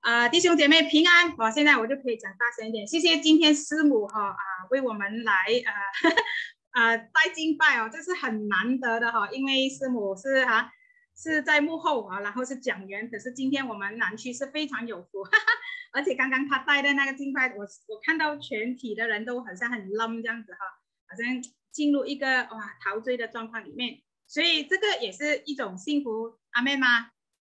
弟兄姐妹平安，现在我就可以讲大声一点。谢谢今天师母为我们来带敬拜哦，这是很难得的因为师母是在幕后然后是讲员，可是今天我们南区是非常有福，而且刚刚他带的那个敬拜，我看到全体的人都好像很愣这样子好像进入一个陶醉的状况里面，所以这个也是一种幸福，阿妹吗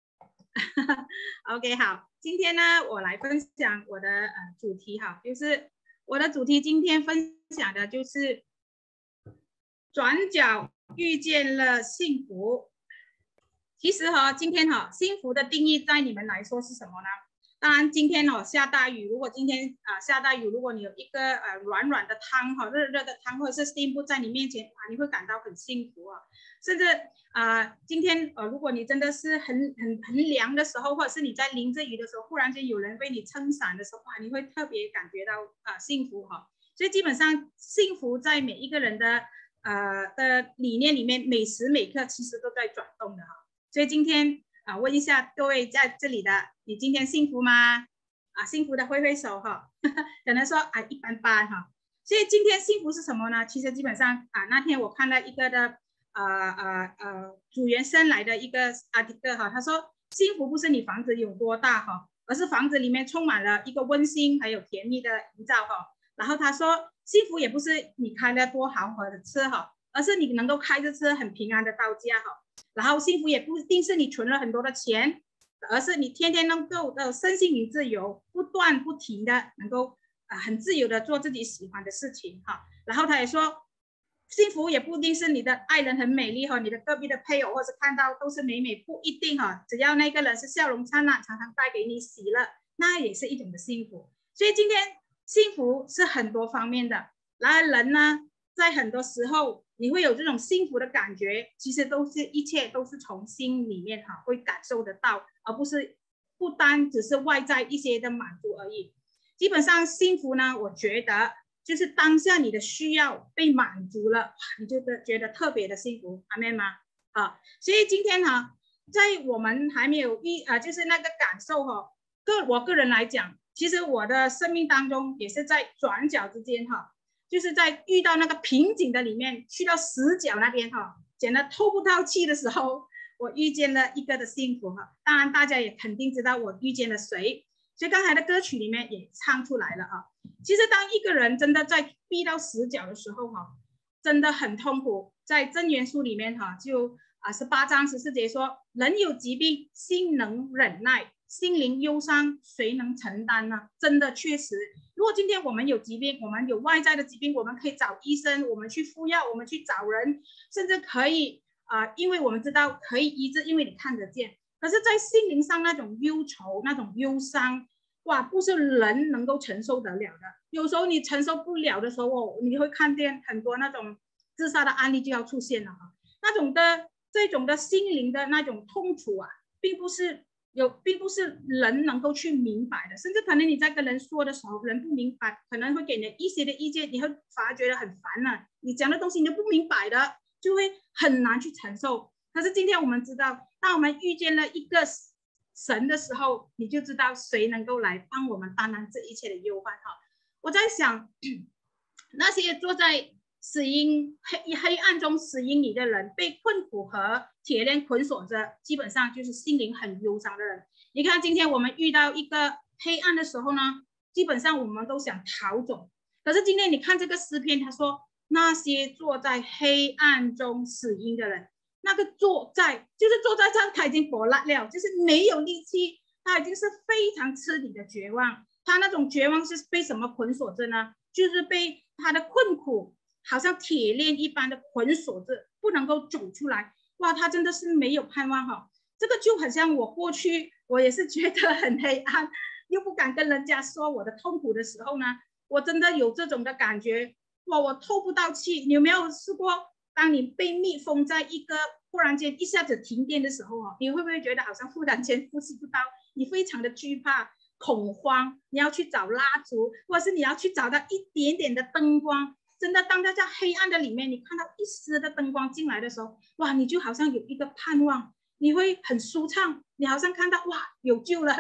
？OK， 好，今天呢，我来分享我的主题就是我的主题今天分享的就是转角遇见了幸福。其实今天幸福的定义在你们来说是什么呢？当然，今天下大雨，如果今天下大雨，如果你有一个软软的汤热热的汤，或者是 steamboat 在你面前你会感到很幸福甚至今天如果你真的是很凉的时候，或者是你在淋着雨的时候，忽然间有人为你撑伞的时候你会特别感觉到幸福所以基本上幸福在每一个人的理念里面，每时每刻其实都在转动的所以今天问一下各位在这里的，你今天幸福吗？幸福的挥挥手可能说一般般所以今天幸福是什么呢？其实基本上那天我看到一个的主原生来的一个article他说幸福不是你房子有多大而是房子里面充满了一个温馨还有甜蜜的营造然后他说幸福也不是你开了多豪华的车而是你能够开着车很平安的到家然后幸福也不一定是你存了很多的钱，而是你天天能够身心灵自由，不断不停的能够很自由的做自己喜欢的事情然后他也说幸福也不一定是你的爱人很美丽你的隔壁的配偶或是看到都是美美，不一定只要那个人是笑容灿烂，常常带给你喜乐，那也是一种的幸福。所以今天幸福是很多方面的，然后人呢在很多时候你会有这种幸福的感觉，其实一切都是从心里面会感受得到，而不单只是外在一些的满足而已。基本上幸福呢，我觉得就是当下你的需要被满足了，你就觉得特别的幸福，阿们吗？所以今天在我们还没有就是那个感受我个人来讲，其实我的生命当中也是在转角之间就是在遇到那个瓶颈的里面，去到死角那边简直透不到气的时候，我遇见了一个的幸福当然大家也肯定知道我遇见了谁，所以刚才的歌曲里面也唱出来了其实当一个人真的在逼到死角的时候真的很痛苦。在箴言书里面就18章14节说，人有疾病心能忍耐，心灵忧伤谁能承担呢？真的确实，如果今天我们有疾病，我们有外在的疾病，我们可以找医生，我们去敷药，我们去找人，甚至可以因为我们知道可以医治，因为你看得见。可是在心灵上那种忧愁，那种忧伤，不是人能够承受得了的。有时候你承受不了的时候你会看见很多那种自杀的案例就要出现了这种的心灵的那种痛楚并不是人能够去明白的，甚至可能你在跟人说的时候，人不明白，可能会给你一些的意见，你会反而觉得很烦你讲的东西你都不明白的，就会很难去承受。可是今天我们知道，当我们遇见了一个神的时候，你就知道谁能够来帮我们担当这一切的忧患我在想，那些坐在黑暗中死荫里的人，被困苦和铁链捆锁着，基本上就是心灵很忧伤的人。你看今天我们遇到一个黑暗的时候呢，基本上我们都想逃走，可是今天你看这个诗篇，他说那些坐在黑暗中死荫的人，那个坐在这他已经火辣了，就是没有力气，他已经是非常彻底的绝望。他那种绝望是被什么捆锁着呢？就是被他的困苦好像铁链一般的捆锁着，不能够走出来。他真的是没有盼望这个就很像我过去，我也是觉得很黑暗，又不敢跟人家说我的痛苦的时候呢，我真的有这种的感觉，我透不到气。你有没有试过，当你被密封在一个忽然间一下子停电的时候你会不会觉得好像忽然间呼吸不到？你非常的惧怕恐慌，你要去找蜡烛，或者是你要去找到一点点的灯光。真的当在黑暗的里面，你看到一丝的灯光进来的时候，你就好像有一个盼望，你会很舒畅，你好像看到有救了。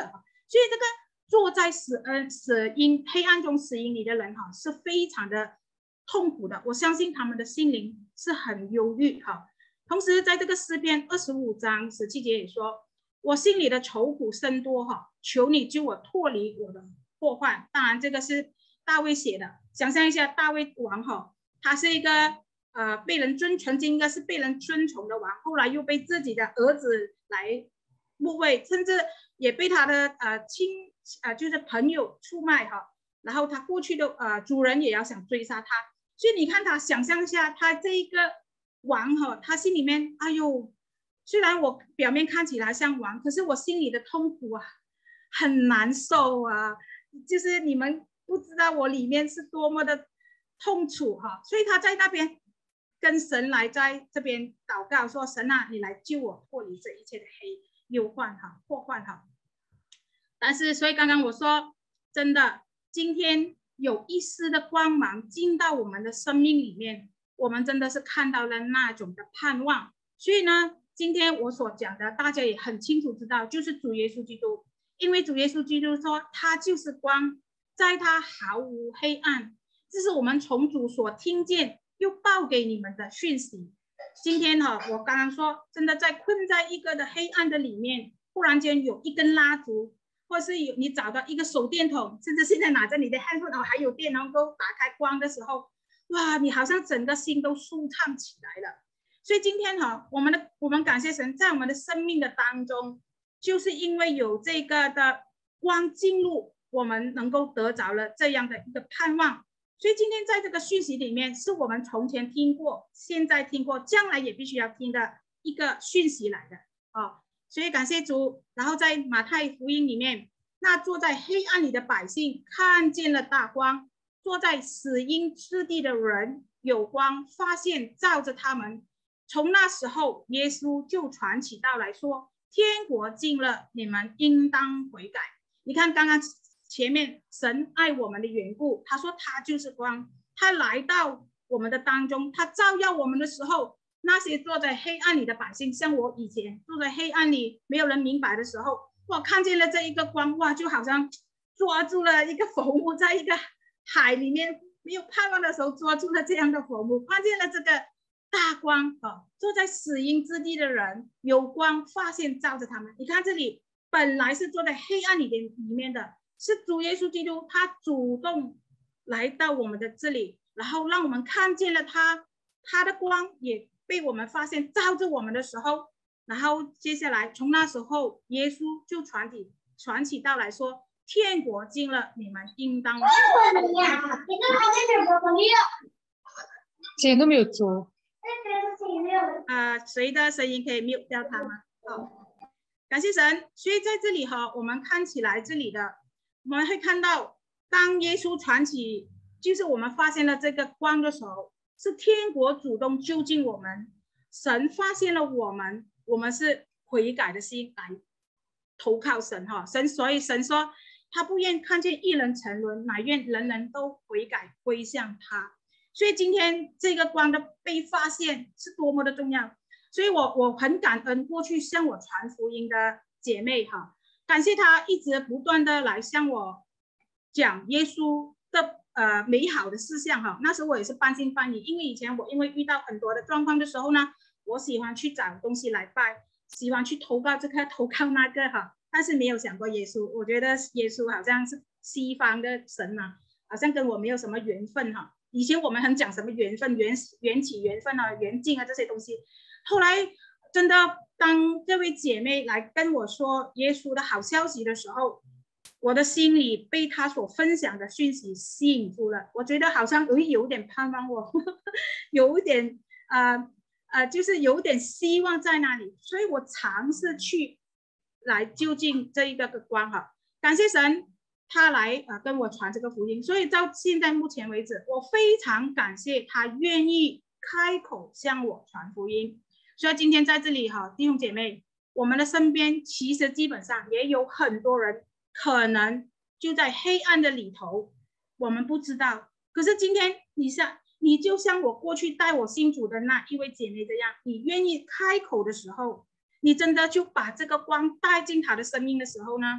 所以这个坐在黑暗中死荫里的人是非常的痛苦的，我相信他们的心灵是很忧郁同时在这个诗篇25章17节也说，我心里的愁苦甚多求你救我脱离我的祸患。当然这个是大卫写的，想象一下大卫王他是一个曾经应该是被人尊崇的王，后来又被自己的儿子来牧位，甚至也被他的就是朋友出卖然后他过去的主人也要想追杀他，所以你看他想象一下，他这一个王他心里面哎呦，虽然我表面看起来像王，可是我心里的痛苦很难受就是你们不知道我里面是多么的痛楚所以他在那边跟神来在这边祷告说，神你来救我脱离这一切的忧患祸患但是所以刚刚我说真的，今天有一丝的光芒进到我们的生命里面，我们真的是看到了那种的盼望。所以呢，今天我所讲的大家也很清楚知道，就是主耶稣基督，因为主耶稣基督说他就是光，在他毫无黑暗，这是我们从主所听见又报给你们的讯息。今天我刚刚说真的在困在一个的黑暗的里面，忽然间有一根蜡烛，或是你找到一个手电筒，甚至现在拿着你的 handphone 还有电能够打开光的时候，哇，你好像整个心都舒畅起来了。所以今天我们感谢神，在我们的生命的当中，就是因为有这个的光进入，我们能够得着了这样的一个盼望。所以今天在这个讯息里面，是我们从前听过，现在听过，将来也必须要听的一个讯息来的所以感谢主。然后在马太福音里面，那坐在黑暗里的百姓看见了大光，坐在死荫之地的人有光发现照着他们。从那时候耶稣就传起道来说，天国近了，你们应当悔改。你看刚刚前面神爱我们的缘故，他说他就是光，他来到我们的当中，他照耀我们的时候，那些坐在黑暗里的百姓，像我以前坐在黑暗里没有人明白的时候，我看见了这一个光，哇，就好像抓住了一个浮木，在一个海里面没有盼望的时候抓住了这样的浮木，看见了这个大光坐在死荫之地的人有光发现照着他们。你看这里本来是坐在黑暗里面的，是主耶稣基督，他主动来到我们的这里，然后让我们看见了他的光也被我们发现照着我们的时候，然后接下来从那时候耶稣就传起道来说，天国近了，你们应当今天都没有做谁的声音可以 mute 掉他吗？感谢神。所以在这里我们看起来这里的我们会看到，当耶稣传起就是我们发现了这个光的时候，是天国主动就近我们，神发现了我们是悔改的心来投靠神所以神说他不愿看见一人沉沦，乃愿人人都悔改归向他。所以今天这个光的被发现是多么的重要。所以我很感恩过去向我传福音的姐妹感谢她一直不断的来向我讲耶稣的美好的事项那时候我也是半信半疑，因为以前我因为遇到很多的状况的时候呢，我喜欢去找东西来拜，喜欢去投靠这个投靠那个但是没有想过耶稣。我觉得耶稣好像是西方的神好像跟我没有什么缘分以前我们很讲什么缘分，缘起缘分缘尽这些东西。后来真的当这位姐妹来跟我说耶稣的好消息的时候，我的心里被她所分享的讯息吸引住了。我觉得好像有点盼望我有一点就是有点希望在那里，所以我尝试去来就近这一个光感谢神他来跟我传这个福音。所以到现在目前为止，我非常感谢他愿意开口向我传福音。所以今天在这里弟兄姐妹，我们的身边其实基本上也有很多人可能就在黑暗的里头，我们不知道。可是今天你就像我过去带我信主的那一位姐妹这样，你愿意开口的时候，你真的就把这个光带进她的生命的时候呢，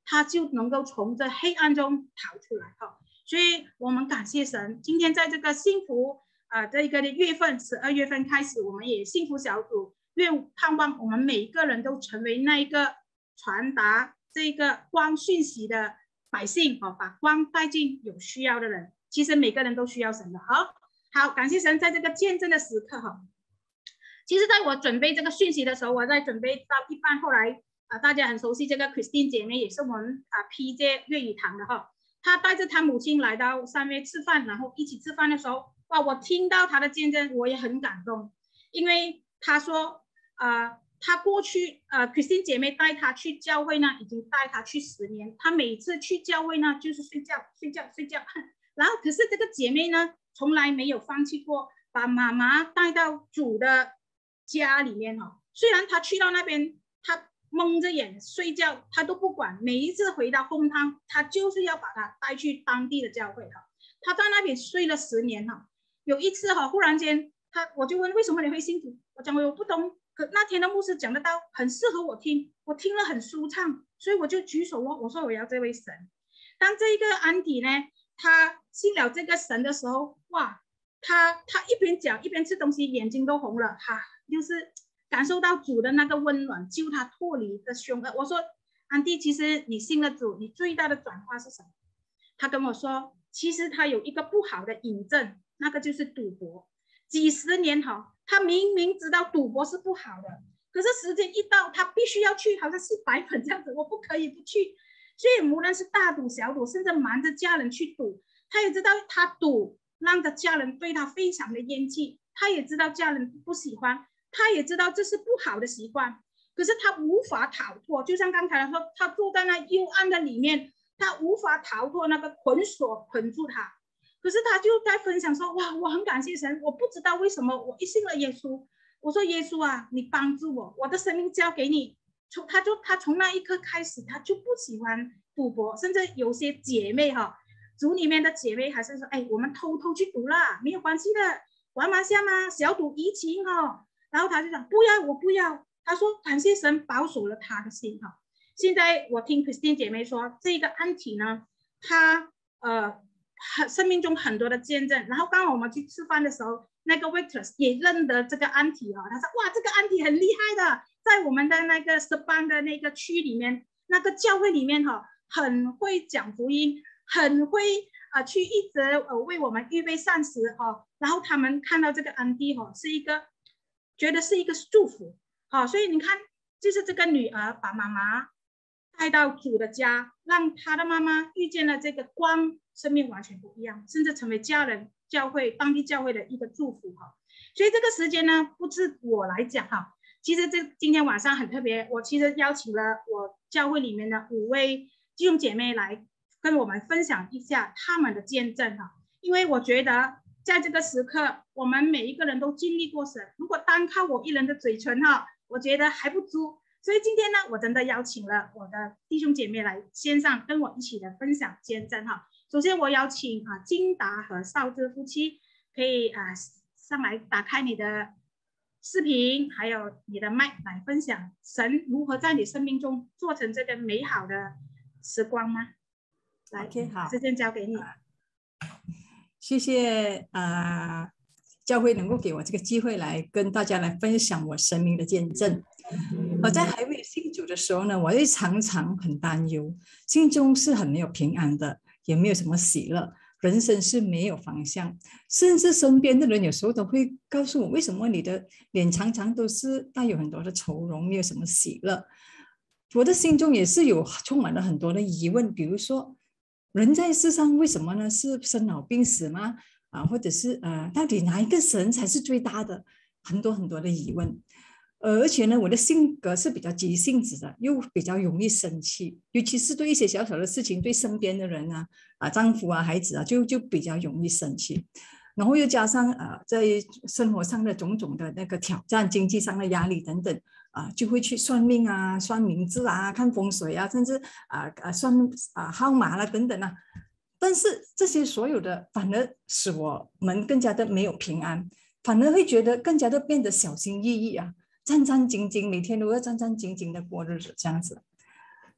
他就能够从这黑暗中逃出来哈。所以我们感谢神，今天在这个幸福这个月份12月份开始，我们也幸福小组愿盼望我们每一个人都成为那一个传达这个光讯息的百姓把光带进有需要的人。其实每个人都需要神的。好，感谢神，在这个见证的时刻哈。其实在我准备这个讯息的时候，我在准备到一半，后来大家很熟悉这个 Christine 姐妹，也是我们PJ 粤语堂的哈。她带着她母亲来到3月吃饭，然后一起吃饭的时候，哇，我听到她的见证，我也很感动，因为她说她过去Christine 姐妹带她去教会呢，已经带她去10年，她每次去教会呢就是睡觉，然后可是这个姐妹呢从来没有放弃过，把妈妈带到主的家里面虽然她去到那边，她蒙着眼睡觉，他都不管。每一次回到hometown，他就是要把他带去当地的教会他在那边睡了10年有一次忽然间我就问为什么你会信主，我讲我不懂，可那天的牧师讲的道很适合我听，我听了很舒畅，所以我就举手我说我要这位神。当这个安迪呢，他信了这个神的时候，哇，他一边讲一边吃东西，眼睛都红了就是感受到主的那个温暖，救他脱离的凶恶。我说安迪，其实你信了主，你最大的转化是什么？他跟我说，其实他有一个不好的瘾症，那个就是赌博。几十年他明明知道赌博是不好的，可是时间一到，他必须要去，好像是白粉这样子，我不可以不去。所以无论是大赌小赌，甚至瞒着家人去赌，他也知道他赌让着家人对他非常的厌弃，他也知道家人不喜欢，他也知道这是不好的习惯，可是他无法逃脱。就像刚才说，他坐在那幽暗的里面，他无法逃脱那个捆锁捆住他。可是他就在分享说，哇，我很感谢神，我不知道为什么我一信了耶稣，我说耶稣啊，你帮助我，我的生命交给你。他从那一刻开始，他就不喜欢赌博，甚至有些姐妹组里面的姐妹还是说，我们偷偷去赌啦，没有关系的，玩麻将嘛，小赌怡情然后他就讲不要，我不要。他说感谢神保守了他的心现在我听 Christine 姐妹说，这个安提呢，他生命中很多的见证。然后刚好我们去吃饭的时候，那个 waitress 也认得这个安提他说哇，这个安提很厉害的，在我们的那个Sepang的那个区里面，那个教会里面很会讲福音，很会去一直为我们预备膳食然后他们看到这个安迪是一个觉得是一个祝福所以你看，就是这个女儿把妈妈带到主的家，让她的妈妈遇见了这个光，生命完全不一样，甚至成为家人教会当地教会的一个祝福所以这个时间呢，不是我来讲其实今天晚上很特别，我其实邀请了我教会里面的5位弟兄姐妹来跟我们分享一下他们的见证因为我觉得在这个时刻，我们每一个人都经历过神，如果单靠我一人的嘴唇我觉得还不足。所以今天呢，我真的邀请了我的弟兄姐妹来线上跟我一起的分享见证首先我邀请金达和少芝夫妻可以上来打开你的视频还有你的麦来分享神如何在你生命中做成这个美好的时光吗？来， okay, 好， 时间交给你。 谢谢教会能够给我这个机会来跟大家来分享我生命的见证。我在还没有信主的时候呢，我会常常很担忧，心中是很没有平安的，也没有什么喜乐，人生是没有方向，甚至身边的人有时候都会告诉我，为什么你的脸常常都是带有很多的愁容，没有什么喜乐。我的心中也是充满了很多的疑问，比如说人在世上为什么呢？是生老病死吗？或者是到底哪一个神才是最大的？很多很多的疑问。而且呢，我的性格是比较急性子的，又比较容易生气，尤其是对一些小小的事情，对身边的人丈夫孩子就比较容易生气。然后又加上在生活上的种种的那个挑战，经济上的压力等等就会去算命算名字看风水甚至算号码啦等等但是这些所有的反而使我们更加的没有平安，反而会觉得更加的变得小心翼翼战战兢兢，每天都要战战兢兢的过日子这样子。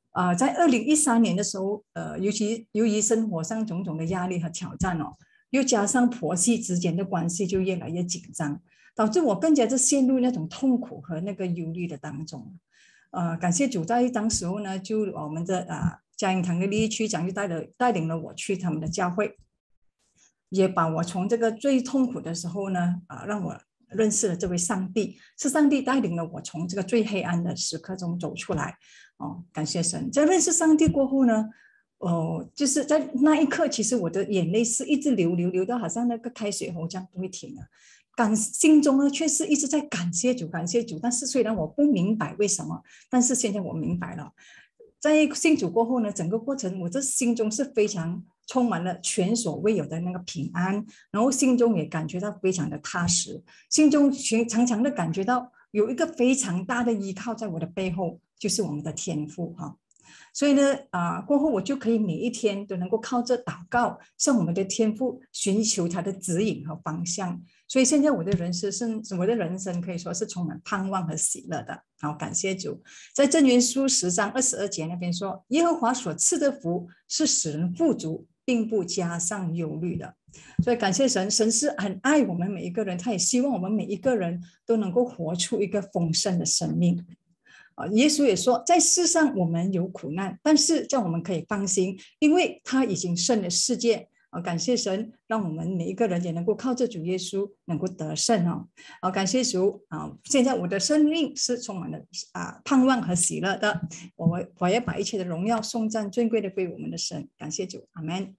在2013年的时候，尤其由于生活上种种的压力和挑战哦，又加上婆媳之间的关系就越来越紧张，导致我更加是陷入那种痛苦和那个忧虑的当中。感谢主，在当时候呢，就我们的嘉应堂的利益区长就带领了我去他们的教会，也把我从这个最痛苦的时候呢，让我认识了这位上帝，是上帝带领了我从这个最黑暗的时刻中走出来。感谢神。在认识上帝过后呢，就是在那一刻，其实我的眼泪是一直流到好像那个开水喉这样不会停的。心中呢却是一直在感谢主，感谢主。但是虽然我不明白为什么，但是现在我明白了。在信主过后呢，整个过程我这心中是非常充满了前所未有的那个平安，然后心中也感觉到非常的踏实，心中常常的感觉到有一个非常大的依靠在我的背后，就是我们的天父哈。所以呢，过后我就可以每一天都能够靠着祷告，向我们的天父寻求他的指引和方向。所以现在我的人生可以说是充满盼望和喜乐的。好，感谢主。在箴言书10章22节那边说，耶和华所赐的福是使人富足，并不加上忧虑的。所以感谢神，神是很爱我们每一个人，他也希望我们每一个人都能够活出一个丰盛的生命。耶稣也说，在世上我们有苦难，但是叫我们可以放心，因为他已经胜了世界。感谢神，让我们每一个人也能够靠着主耶稣能够得胜哦。感谢主现在我的生命是充满了盼望和喜乐的。我也把一切的荣耀、颂赞、尊贵的归我们的神。感谢主，阿们。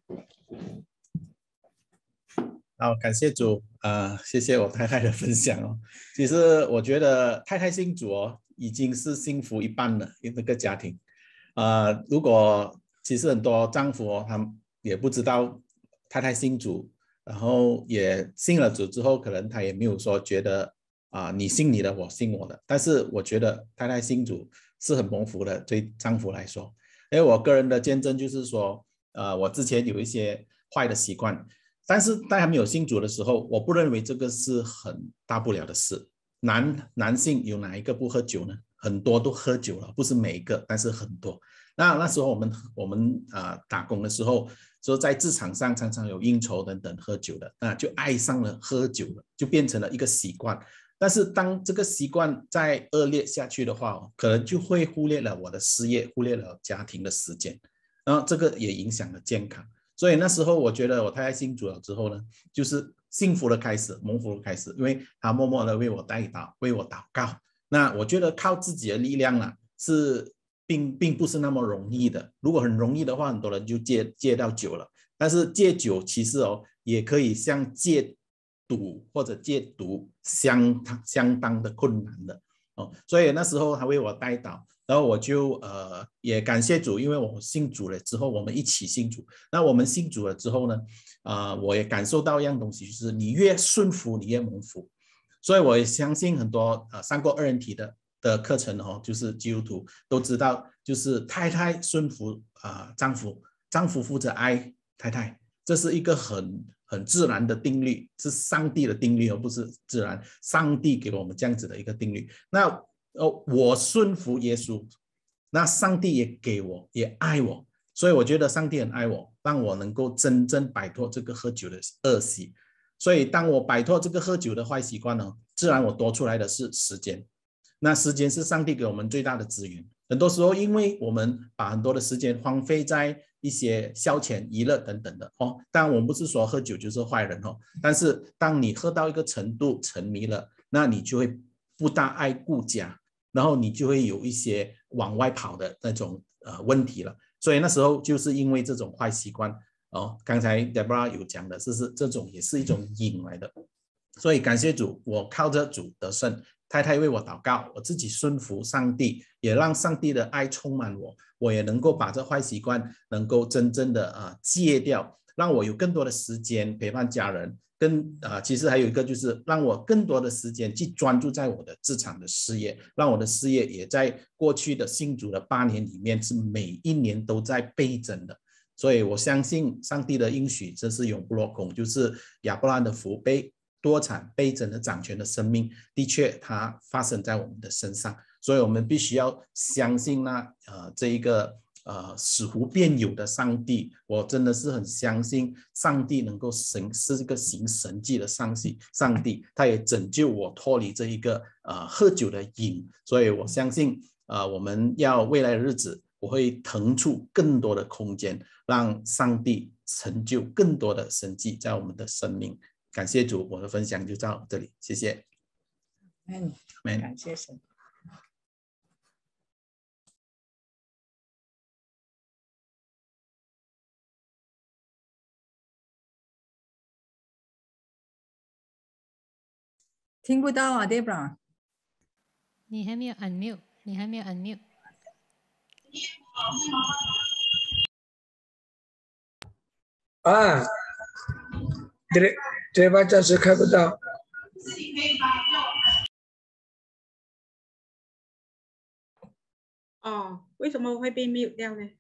好，感谢主谢谢我太太的分享哦。其实我觉得太太信主已经是幸福一半了，那个家庭如果其实很多丈夫他们也不知道太太信主，然后也信了主之后，可能他也没有说觉得你信你的，我信我的。但是我觉得太太信主是很蒙福的，对丈夫来说。因为我个人的见证就是说，我之前有一些坏的习惯，但是在还没有信主的时候，我不认为这个是很大不了的事。男性有哪一个不喝酒呢？很多都喝酒了，不是每一个，但是很多。那时候我们打工的时候，说在职场上常常有应酬等等喝酒的，就爱上了喝酒了，就变成了一个习惯。但是当这个习惯再恶劣下去的话，可能就会忽略了我的事业，忽略了家庭的时间，然后这个也影响了健康。所以那时候我觉得我太太信主了之后呢，就是幸福的开始，蒙福的开始，因为她默默的为我代祷，为我祷告。那我觉得靠自己的力量是并不是那么容易的。如果很容易的话，很多人就戒到酒了。但是戒酒其实也可以像戒赌或者戒毒相当的困难的所以那时候他为我代祷，然后我就也感谢主，因为我信主了之后，我们一起信主。那我们信主了之后呢，我也感受到一样东西，就是你越顺服，你越蒙福。所以我也相信很多上过2人体的课程就是基督徒都知道，就是太太顺服丈夫，丈夫负责爱太太，这是一个很自然的定律，是上帝的定律，而不是自然。上帝给了我们这样子的一个定律。那我顺服耶稣，那上帝也给我，也爱我，所以我觉得上帝很爱我，让我能够真正摆脱这个喝酒的恶习。所以当我摆脱这个喝酒的坏习惯呢，自然我多出来的是时间。那时间是上帝给我们最大的资源。很多时候因为我们把很多的时间荒废在一些消遣娱乐等等的当然我们不是说喝酒就是坏人但是当你喝到一个程度沉迷了，那你就会不大爱顾家，然后你就会有一些往外跑的那种问题了。所以那时候就是因为这种坏习惯刚才 Deborah 有讲的，这种也是一种瘾来的。所以感谢主，我靠着主得胜，太太为我祷告，我自己顺服上帝，也让上帝的爱充满我，我也能够把这坏习惯能够真正的戒掉，让我有更多的时间陪伴家人，其实还有一个就是让我更多的时间去专注在我的职场的事业，让我的事业也在过去的信主的8年里面是每一年都在倍增的。所以我相信上帝的应许，这是永不落空，就是亚伯拉罕的福杯多产倍增的掌权的生命，的确它发生在我们的身上。所以我们必须要相信这一个使无变有的上帝，我真的是很相信上帝能够是一个行神迹的上帝，他也拯救我脱离这一个喝酒的瘾，所以我相信我们要未来的日子，我会腾出更多的空间，让上帝成就更多的神迹在我们的生命。感谢主，我的分享就到这里，谢谢。 感谢神。听不到啊 ，Debra， 你还没有 unmute， 你还没有 unmute。 啊，Debra 暂时看不到。 哦，为什么会被 mute 掉呢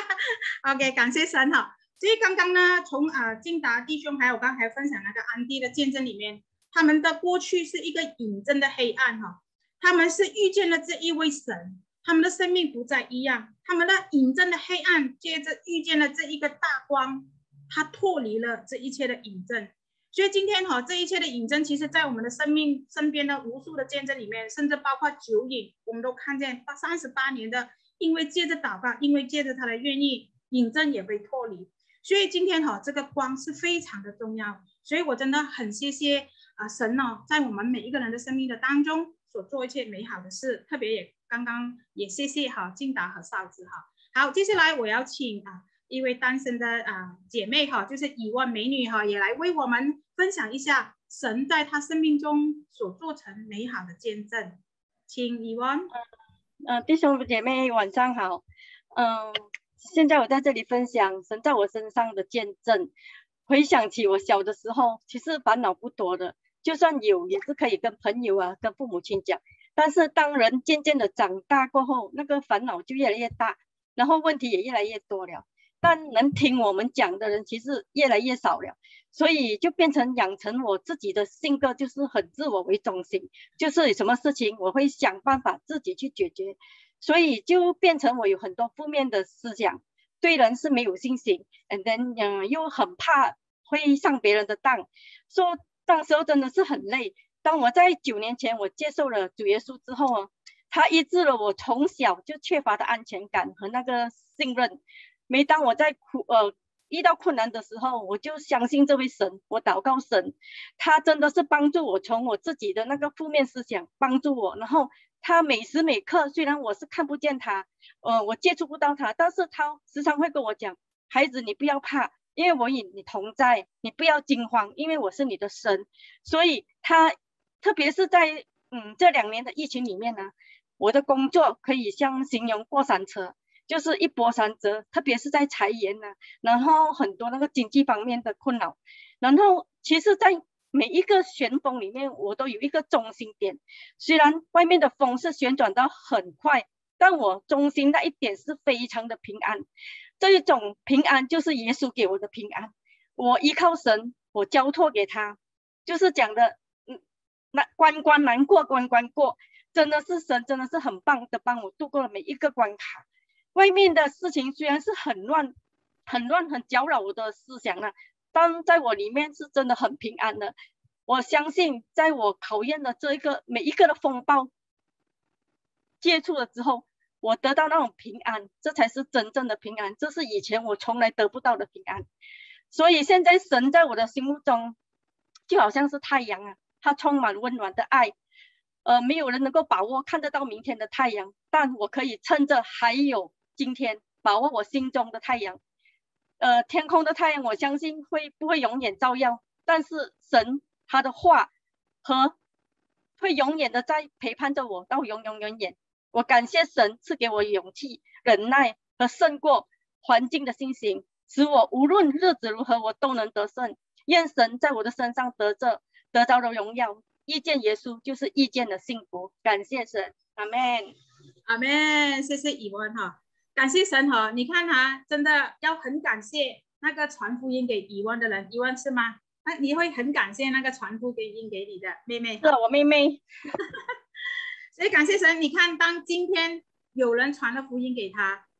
？OK， 感谢神哈。所以刚刚呢，从敬达弟兄还有刚才分享那个安迪的见证里面，他们的过去是一个隐真的黑暗哈，他们是遇见了这一位神，他们的生命不再一样，他们的隐真的黑暗接着遇见了这一个大光，他脱离了这一切的隐真。所以今天这一切的隐真，其实在我们的生命身边的无数的见证里面，甚至包括酒瘾，我们都看见38年的，因为借着祷告，因为借着他的愿意，隐真也被脱离。所以今天这个光是非常的重要，所以我真的很谢谢神在我们每一个人的生命的当中所做一切美好的事，特别也刚刚也谢谢敬达和少子好，接下来我要请一位单身的姐妹就是以万美女也来为我们分享一下神在她生命中所做成美好的见证，请以万。 弟兄姐妹晚上好。现在我在这里分享神在我身上的见证。回想起我小的时候，其实烦恼不多的，就算有也是可以跟朋友跟父母亲讲，但是当人渐渐的长大过后，那个烦恼就越来越大，然后问题也越来越多了，但能听我们讲的人其实越来越少了，所以就变成养成我自己的性格，就是很自我为中心，就是什么事情我会想办法自己去解决，所以就变成我有很多负面的思想，对人是没有信心 ，and then 又很怕会上别人的当，说当时候真的是很累。当我在9年前我接受了主耶稣之后他医治了我从小就缺乏的安全感和那个信任。每当我在遇到困难的时候，我就相信这位神，我祷告神，他真的是帮助我从我自己的那个负面思想帮助我，然后他每时每刻虽然我是看不见他，我接触不到他，但是他时常会跟我讲，孩子你不要怕，因为我与你同在，你不要惊慌，因为我是你的神。所以他特别是在这2年的疫情里面呢，我的工作可以像形容过山车，就是一波三折，特别是在裁员然后很多那个经济方面的困扰，然后其实在每一个旋风里面我都有一个中心点，虽然外面的风是旋转到很快，但我中心那一点是非常的平安，这一种平安就是耶稣给我的平安，我依靠神，我交托给他，就是讲的关关难过关关过，真的是神真的是很棒的帮我度过了每一个关卡。外面的事情虽然是很乱很搅扰我的思想但在我里面是真的很平安的。我相信在我考验的这一个每一个的风暴接触了之后，我得到那种平安，这才是真正的平安，这是以前我从来得不到的平安。所以现在神在我的心目中就好像是太阳它充满温暖的爱，没有人能够把握看得到明天的太阳，但我可以趁着还有今天把握我心中的太阳。天空的太阳我相信不会永远照耀，但是神他的话会永远的在陪伴着我到永永远远。我感谢神赐给我勇气、忍耐和胜过环境的信心，使我无论日子如何我都能得胜。愿神在我的身上得着的荣耀，遇见耶稣就是遇见了幸福。感谢神，阿们， 阿们，谢谢以文感谢神你看真的要很感谢那个传福音给以文的人，以文是吗？那你会很感谢那个传福音给你的妹妹？ 是我妹妹。 所以感谢神，你看当今天有人传了福音给他，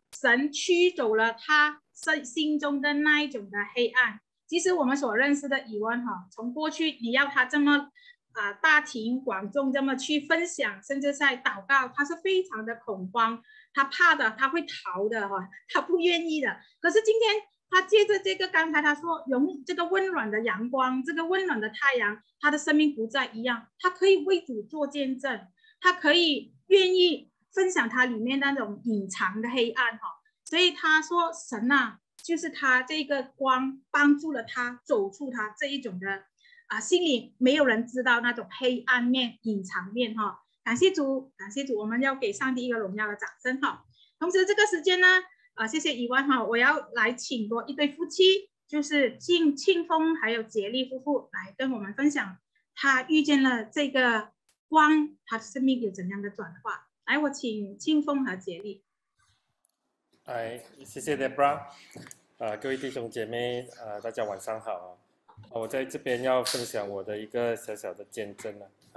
神驱走了他心中的那一种的黑暗。其实我们所认识的以文从过去你要他这么大庭广众这么去分享，甚至在祷告，他是非常的恐慌，他怕的，他会逃的他不愿意的。可是今天他借着这个，刚才他说用这个温暖的阳光，这个温暖的太阳，他的生命不再一样，他可以为主做见证，他可以愿意分享他里面那种隐藏的黑暗所以他说神就是他这个光帮助了他走出他这一种的心里没有人知道那种黑暗面隐藏面感谢主，感谢主，我们要给上帝一个荣耀的掌声同时这个时间呢谢谢以万我要来请过一对夫妻，就是庆丰还有杰利夫妇来跟我们分享他遇见了这个光，他的生命有怎样的转化。来，我请庆丰和杰利。 谢谢 Debra， 各位弟兄姐妹大家晚上好我在这边要分享我的一个小小的见证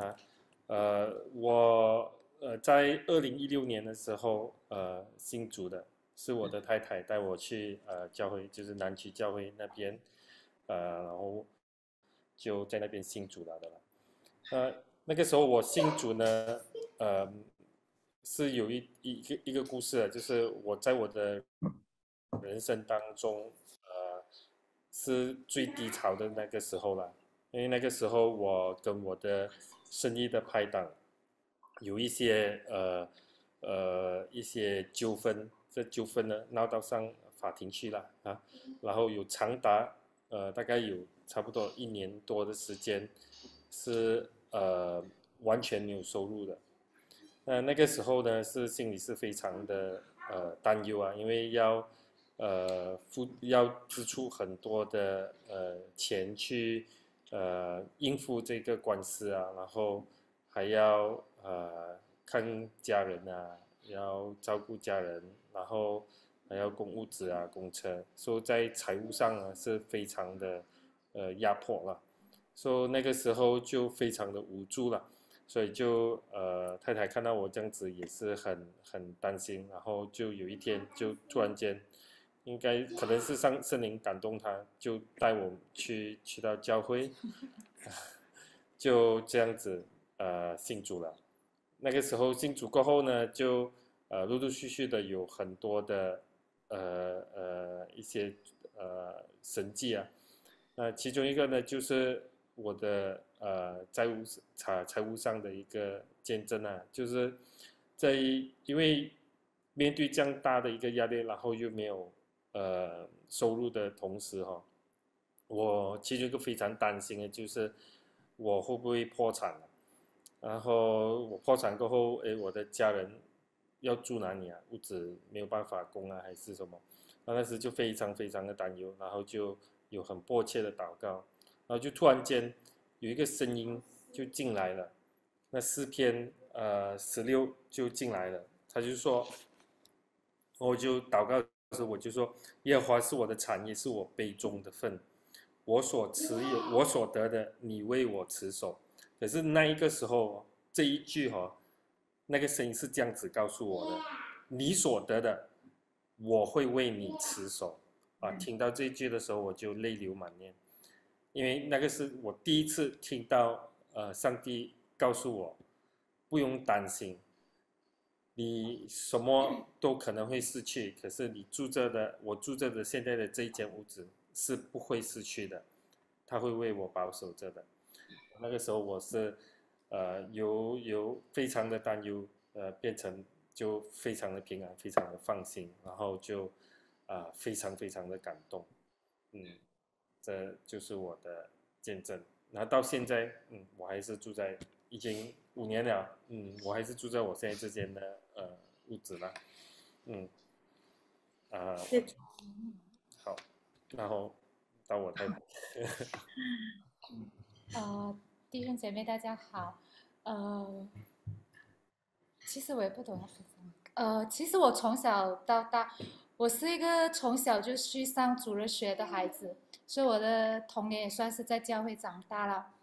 我在2016年的时候信主的，是我的太太带我去教会，就是南区教会那边然后就在那边信主了的那个时候我信主呢是有一个故事就是我在我的人生当中是最低潮的那个时候了，因为那个时候我跟我的生意的拍档有一些一些纠纷，这纠纷呢闹到上法庭去了然后有长达大概有差不多1年多的时间是完全没有收入的。那个时候呢是心里是非常的担忧因为要支出很多的钱去应付这个官司然后还要看家人要照顾家人，然后还要供屋子供车，所以在财务上是非常的压迫了，所以那个时候就非常的无助了，所以就太太看到我这样子也是很担心，然后就有一天就突然间应该可能是圣灵感动他，就带我去到教会就这样子信主了。那个时候信主过后呢，就陆陆续续的有很多的一些神迹其中一个呢就是我的财务上的一个见证就是因为面对这样大的一个压力，然后又没有收入的同时我其中一个非常担心的就是我会不会破产了。然后我破产过后我的家人要住哪里屋子没有办法供还是什么，那时就非常非常的担忧，然后就有很迫切的祷告，然后就突然间有一个声音就进来了，那诗篇16就进来了，他就说，我就祷告的时候我就说，耶和华是我的产业，是我杯中的份，我所持有我所得的你为我持守。可是那一个时候这一句那个声音是这样子告诉我的，你所得的我会为你持守听到这一句的时候我就泪流满面，因为那个是我第一次听到上帝告诉我不用担心，你什么都可能会失去，可是我住着的现在的这一间屋子是不会失去的，他会为我保守着的。那个时候我是由非常的担忧变成就非常的平安，非常的放心，然后就非常非常的感动，这就是我的见证。然后到现在我还是住在已经5年了，我还是住在我现在这间的屋子了，好，然后到我太太。 弟兄姐妹大家好，其实我也不懂要分享。其实我从小到大，我是一个从小就去上主日学的孩子，所以我的童年也算是在教会长大了。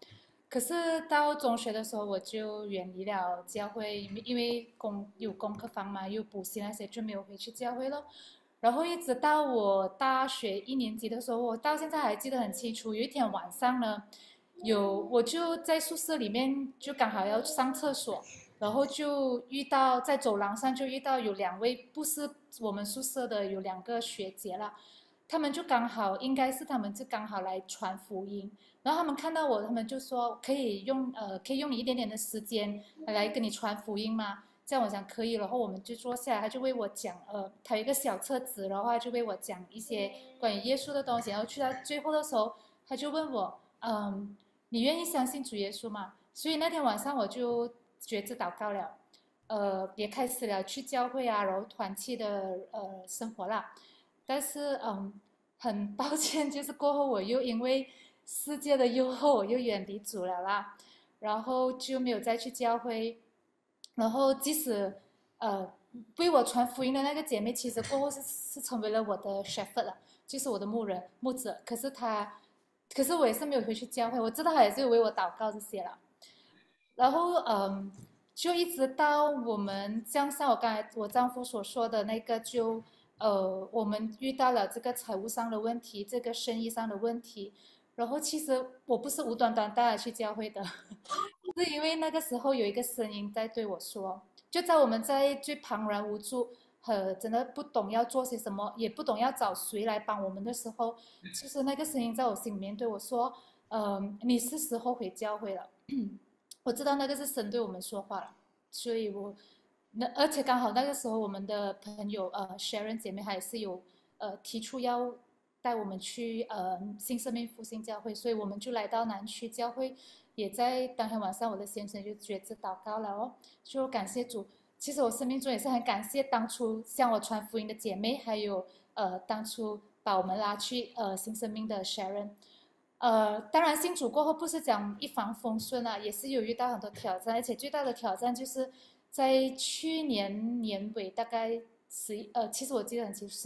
可是到中学的时候，我就远离了教会，因为有功课房嘛，有补习那些，就没有回去教会了。然后一直到我大学1年级的时候，我到现在还记得很清楚。有一天晚上呢，我就在宿舍里面，就刚好要上厕所，然后就遇到在走廊上就遇到有2位不是我们宿舍的，有2个学姐啦，他们就刚好应该是他们就刚好来传福音。然后他们看到我，他们就说可以用你一点点的时间来跟你传福音吗？这样我想可以，然后我们就坐下来，他就为我讲，他有一个小册子，然后他就为我讲一些关于耶稣的东西，然后去到最后的时候，他就问我，你愿意相信主耶稣吗？所以那天晚上我就决志祷告了，也开始了去教会啊，然后团契的生活啦。但是很抱歉，就是过后我又因为世界的诱惑，我又远离主了啦，然后就没有再去教会。然后即使为我传福音的那个姐妹，其实过后是成为了我的 shepherd 了，就是我的牧者。可是我也是没有回去教会，我知道她也是有为我祷告这些了。然后就一直到我们像我刚才我丈夫所说的那个，我们遇到了这个财务上的问题，这个生意上的问题。然后其实我不是无端端带他去教会的，是因为那个时候有一个声音在对我说，就在我们在最茫然无助和真的不懂要做些什么，也不懂要找谁来帮我们的时候，其实那个声音在我心里面对我说，你是时候回教会了。我知道那个是神对我们说话了，所以而且刚好那个时候我们的朋友Sharon 姐妹还是有提出要带我们去新生命复兴教会，所以我们就来到南区教会，也在当天晚上我的先生就决志祷告了哦，就感谢主。其实我生命中也是很感谢当初向我传福音的姐妹，还有当初把我们拉去新生命的 Sharon。当然信主过后不是讲一帆风顺啊，也是有遇到很多挑战，而且最大的挑战就是在去年年尾大概其实我记得很清楚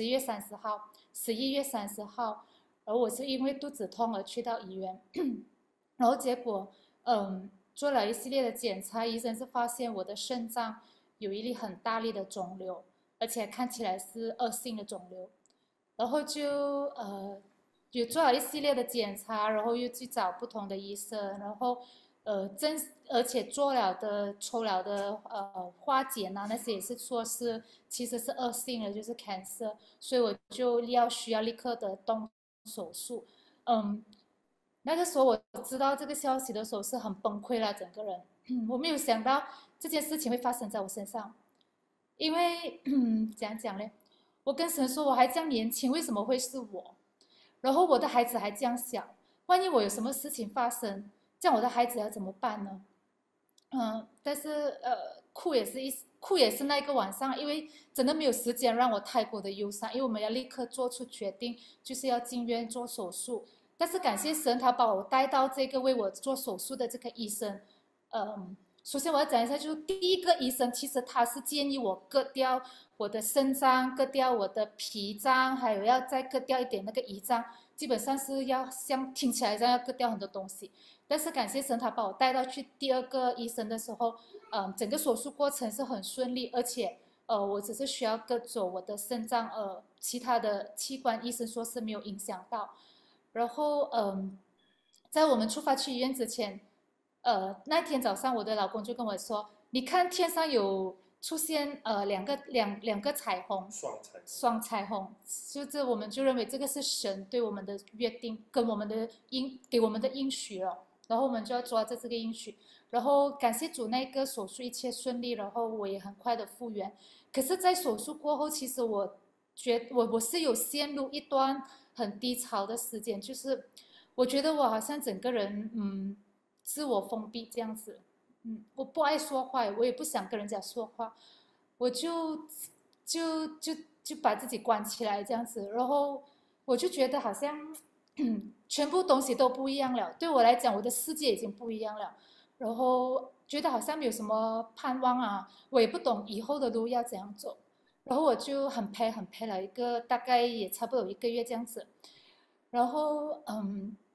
，11月30号，然后我是因为肚子痛而去到医院，然后结果做了一系列的检查，医生是发现我的肾脏有一粒很大粒的肿瘤，而且看起来是恶性的肿瘤，然后就有做了一系列的检查，然后又去找不同的医生，然后而且抽了的化检啊那些也是说其实是恶性的，就是 cancer， 所以我就需要立刻的动手术。那个时候我知道这个消息的时候是很崩溃了，整个人，我没有想到这件事情会发生在我身上，因为怎样讲呢？我跟神说我还这样年轻，为什么会是我？然后我的孩子还这样小，万一我有什么事情发生，这样我的孩子要怎么办呢？但是哭也是那个晚上，因为真的没有时间让我太过的忧伤，因为我们要立刻做出决定，就是要进院做手术。但是感谢神，他把我带到这个为我做手术的这个医生。首先我要讲一下，就是第一个医生，其实他是建议我割掉我的肾脏，割掉我的脾脏，还有要再割掉一点那个胰脏，基本上是要像听起来这样要割掉很多东西。但是感谢神，他把我带到去第2个医生的时候，整个手术过程是很顺利，而且我只是需要割走我的肾脏，其他的器官医生说是没有影响到。然后在我们出发去医院之前，那天早上我的老公就跟我说，你看天上有出现两个彩虹，双彩虹，就是我们就认为这个是神对我们的约定，跟我们的给我们的应许了，然后我们就要抓着这个应许。然后感谢主，那个手术一切顺利，然后我也很快的复原。可是，在手术过后，其实我是有陷入一段很低潮的时间，就是我觉得我好像整个人自我封闭这样子，我不爱说话，我也不想跟人家说话，我就把自己关起来这样子，然后我就觉得好像全部东西都不一样了，对我来讲，我的世界已经不一样了，然后觉得好像没有什么盼望啊，我也不懂以后的路要怎样走，然后我就很陪了大概也差不多1个月这样子，然后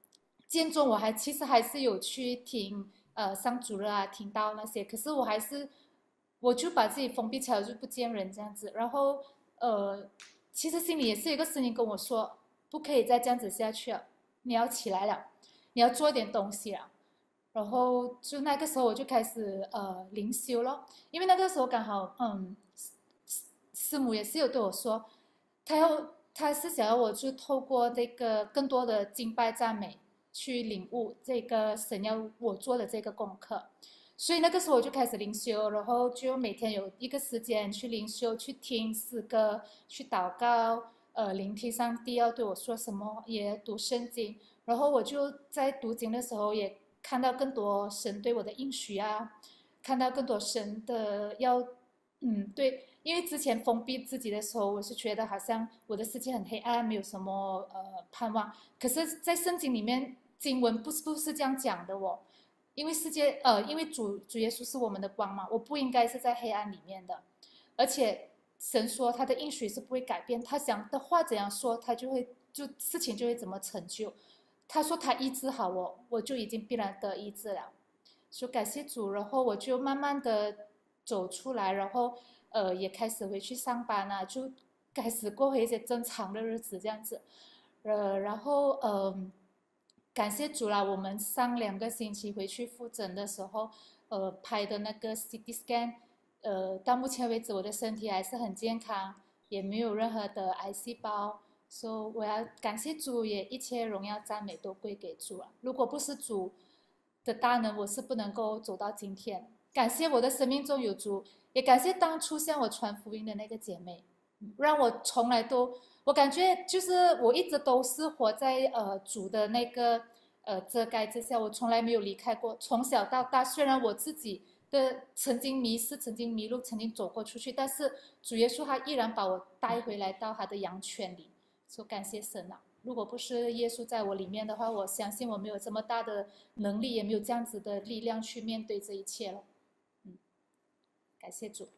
间中我其实还是有去听上主日啊，听到那些，可是我就把自己封闭起来，就不见人这样子。然后其实心里也是有一个声音跟我说，不可以再这样子下去了，你要起来了，你要做点东西了。然后就那个时候我就开始灵修咯，因为那个时候刚好师母也是有对我说，他是想要我就透过这个更多的敬拜赞美去领悟这个神要我做的这个功课。所以那个时候我就开始灵修，然后就每天有一个时间去灵修，去听诗歌，去祷告，聆听上帝要对我说什么，也读圣经。然后我就在读经的时候也看到更多神对我的应许啊，看到更多神的对，因为之前封闭自己的时候，我是觉得好像我的世界很黑暗，没有什么盼望。可是，在圣经里面经文不是这样讲的哦。因为因为主耶稣是我们的光嘛，我不应该是在黑暗里面的，而且神说他的应许是不会改变，他想的话怎样说，他事情就会怎么成就。他说他医治好我就已经必然得医治了，说感谢主，然后我就慢慢的走出来，然后也开始回去上班啊，就开始过回一些正常的日子这样子，然后感谢主啦！我们上2个星期回去复诊的时候，拍的那个 CT scan，到目前为止我的身体还是很健康，也没有任何的癌细胞，所以我要感谢主，也一切荣耀赞美都归给主了。如果不是主的大能，我是不能够走到今天。感谢我的生命中有主，也感谢当初向我传福音的那个姐妹，让我从来都。我感觉就是我一直都是活在主的那个遮盖之下，我从来没有离开过。从小到大，虽然我自己的曾经迷失、曾经迷路、曾经走过出去，但是主耶稣他依然把我带回来到他的羊圈里，所以感谢神啊！如果不是耶稣在我里面的话，我相信我没有这么大的能力，也没有这样子的力量去面对这一切了。感谢主。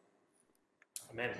Amen。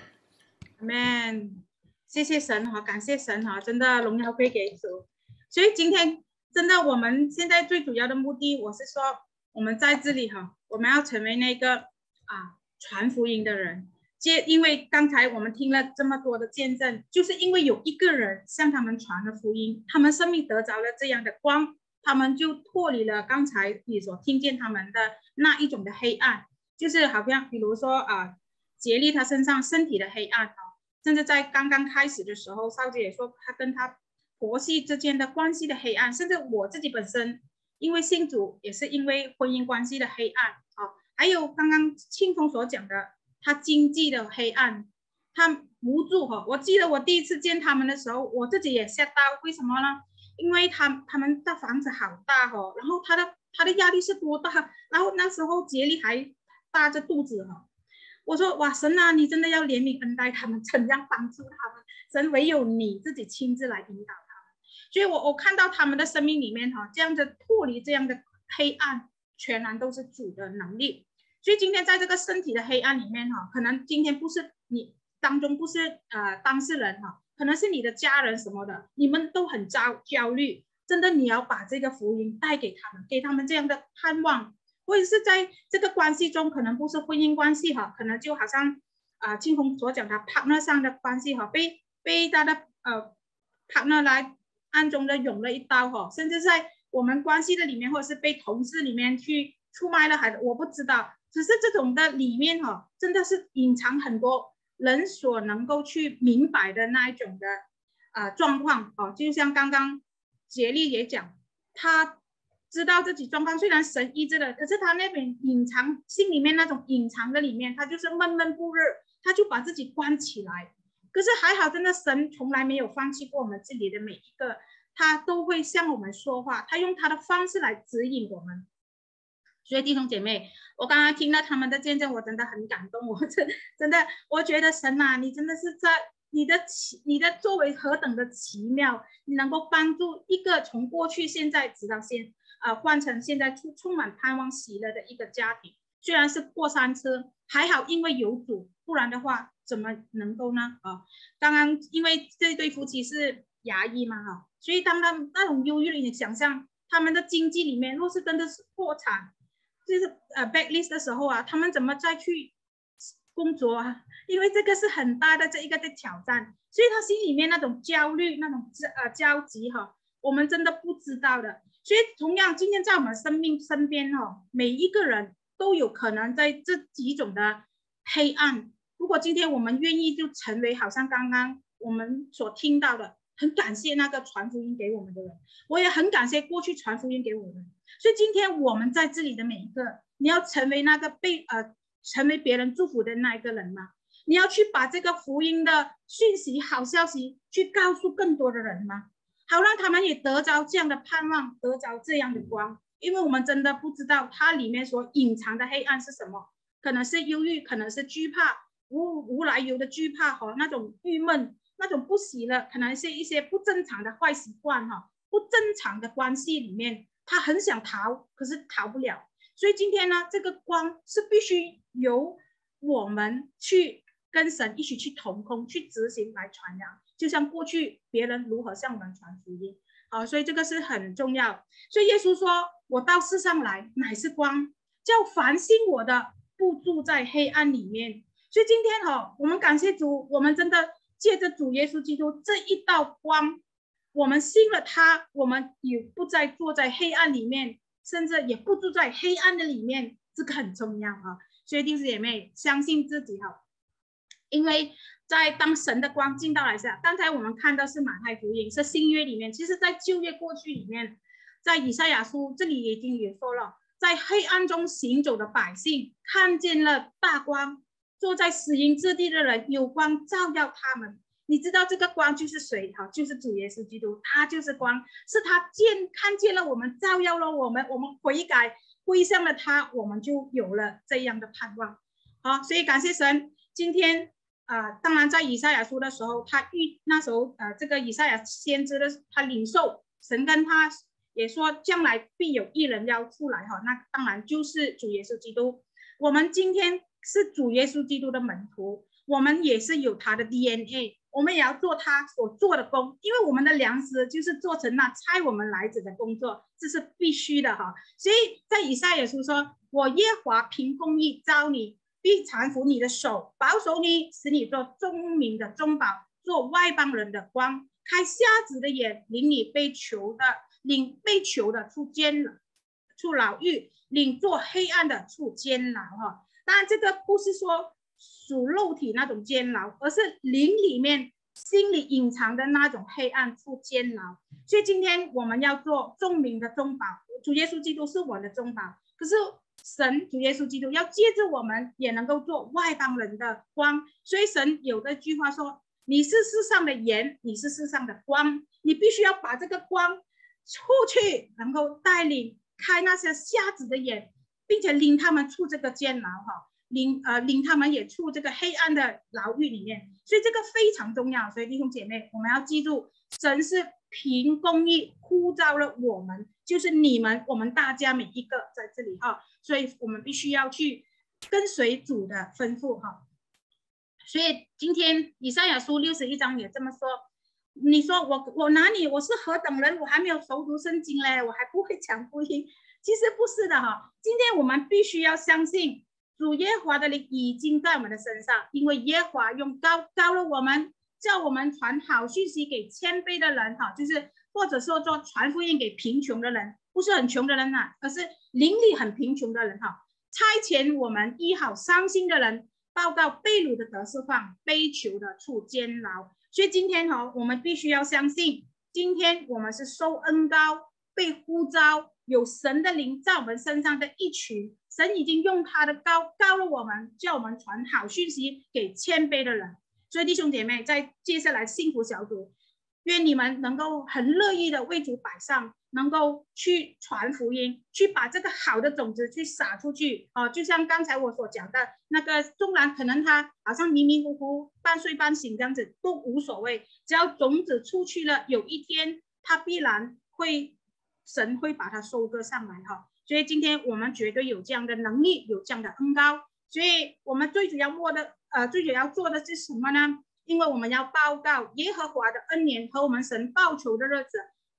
Amen。谢谢神哈，感谢神哈，真的荣耀归给主。所以今天真的我们现在最主要的目的，我是说我们在这里哈，我们要成为那个传福音的人。因为刚才我们听了这么多的见证，就是因为有一个人向他们传了福音，他们生命得着了这样的光，他们就脱离了刚才你所听见他们的那一种的黑暗，就是好像比如说杰利他身上身体的黑暗甚至在刚刚开始的时候，少姐也说她跟她婆媳之间的关系的黑暗，甚至我自己本身因为信主也是因为婚姻关系的黑暗还有刚刚庆丰所讲的他经济的黑暗，他无助我记得我第一次见他们的时候，我自己也吓到，为什么呢？因为他们的房子好大然后他的压力是多大，然后那时候杰利还大着肚子我说哇，神啊，你真的要怜悯恩待他们，怎样帮助他们？神唯有你自己亲自来引导他们。所以我看到他们的生命里面这样的脱离这样的黑暗，全然都是主的能力。所以今天在这个身体的黑暗里面可能今天不是你当中不是当事人可能是你的家人什么的，你们都很焦虑。真的你要把这个福音带给他们，给他们这样的盼望。或者是在这个关系中，可能不是婚姻关系可能就好像庆丰所讲的 partner 上的关系被他的partner 来暗中的捅了一刀甚至在我们关系的里面，或者是被同事里面去出卖了孩子，我不知道。只是这种的里面真的是隐藏很多人所能够去明白的那一种的状况就像刚刚杰利也讲，他知道自己状况，虽然神医治了，可是他那边隐藏心里面那种隐藏的里面，他就是闷闷不乐，他就把自己关起来。可是还好，真的神从来没有放弃过我们这里的每一个，他都会向我们说话，他用他的方式来指引我们。所以弟兄姐妹，我刚刚听到他们的见证，我真的很感动。我真的我觉得神啊，你真的是在你的作为何等的奇妙，你能够帮助一个从过去现在直到换成现在充满盼望喜乐的一个家庭。虽然是过山车，还好因为有主，不然的话怎么能够呢刚刚因为这对夫妻是牙医嘛所以当他们那种忧郁的想象， 他们的经济里面若是真的是破产，就是blacklist 的时候啊，他们怎么再去工作啊？因为这个是很大的这一个的挑战，所以他心里面那种焦虑、那种焦急哈，我们真的不知道的。所以同样，今天在我们生命身边哈，每一个人都有可能在这几种的黑暗。如果今天我们愿意，就成为好像刚刚我们所听到的，很感谢那个传福音给我们的人，我也很感谢过去传福音给我们。所以今天我们在这里的每一个，你要成为那个成为别人祝福的那一个人吗？你要去把这个福音的讯息、好消息去告诉更多的人吗？好让他们也得着这样的盼望，得着这样的光。因为我们真的不知道它里面所隐藏的黑暗是什么，可能是忧郁，可能是惧怕，无来由的惧怕和那种郁闷，那种不喜乐，可能是一些不正常的坏习惯不正常的关系里面，他很想逃，可是逃不了。所以今天呢，这个光是必须由我们去跟神一起去同工，去执行来传扬，就像过去别人如何向我们传福音。所以这个是很重要。所以耶稣说，我到世上来乃是光，叫凡信我的不住在黑暗里面。所以今天我们感谢主，我们真的借着主耶稣基督这一道光，我们信了他，我们也不再坐在黑暗里面，甚至也不住在黑暗的里面，这个很重要所以弟兄姐妹相信自己因为在当神的光进到来下，刚才我们看到是马太福音，是新约里面，其实在旧约过去里面，在以赛亚书这里已经也说了，在黑暗中行走的百姓看见了大光，坐在死荫之地的人有光照耀他们。你知道这个光就是谁就是主耶稣基督，他就是光，是他看见了我们，照耀了我们，我们悔改归向了他，我们就有了这样的盼望。所以感谢神。今天当然在以赛亚书的时候，那时候这个以赛亚先知的他领受神跟他也说将来必有一人要出来那当然就是主耶稣基督。我们今天是主耶稣基督的门徒，我们也是有他的 DNA， 我们也要做他所做的工，因为我们的粮食就是做成那差我们来者的工作，这是必须的所以在以赛亚书说，我耶和华凭公义召你，必搀扶你的手，保守你，使你做众民的中保，做外邦人的光，开瞎子的眼，领你被囚的出牢狱，领做黑暗的出监牢当然这个不是说属肉体那种监牢，而是灵里面心里隐藏的那种黑暗出监牢。所以今天我们要做众民的中保，主耶稣基督是我的中保，可是神主耶稣基督要借着我们也能够做外邦人的光。所以神有的句话说，你是世上的盐，你是世上的光，你必须要把这个光出去，能够带领开那些瞎子的眼，并且领他们出这个监牢领他们也出这个黑暗的牢狱里面。所以这个非常重要。所以弟兄姐妹，我们要记住，神是凭公义呼召了我们，就是你们，我们大家每一个在这里所以我们必须要去跟随主的吩咐所以今天以赛亚书61章也这么说，你说我哪里，我是何等人，我还没有熟读圣经嘞，我还不会讲福音。其实不是的今天我们必须要相信主耶和华的灵已经在我们的身上，因为耶和华用膏了我们，叫我们传好讯息给谦卑的人就是或者说做传福音给贫穷的人，不是很穷的人而是灵里很贫穷的人差遣我们医好伤心的人，报告被掳的得释放，被囚的出监牢。所以今天我们必须要相信，今天我们是受恩膏，被呼召，有神的灵在我们身上的一群，神已经用他的膏了我们，叫我们传好讯息给谦卑的人。所以弟兄姐妹，在接下来幸福小组，愿你们能够很乐意的为主摆上，能够去传福音，去把这个好的种子去撒出去就像刚才我所讲的那个，纵然可能他好像迷迷糊糊半睡半醒这样子都无所谓，只要种子出去了，有一天他必然神会把它收割上来所以今天我们绝对有这样的能力，有这样的恩膏。所以我们最主要做的是什么呢？因为我们要报告耶和华的恩年和我们神报仇的日子，